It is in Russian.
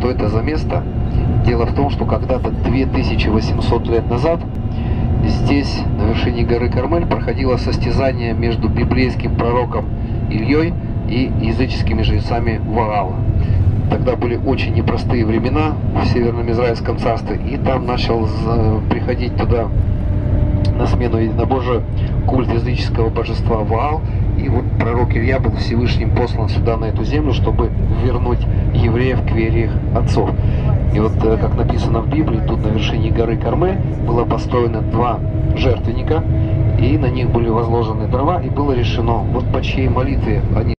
что это за место. Дело в том, что когда-то 2800 лет назад здесь, на вершине горы Кармель, проходило состязание между библейским пророком Ильей и языческими жрецами Ваала. Тогда были очень непростые времена в Северном Израильском царстве, и там начал приходить туда на смену единобожию культ языческого божества Ваал. И вот пророк Илья был Всевышним послан сюда, на эту землю, чтобы вернуть евреев к вере их отцов. И вот, как написано в Библии, тут на вершине горы Кармель было построено 2 жертвенника, и на них были возложены дрова, и было решено, вот по чьей молитве они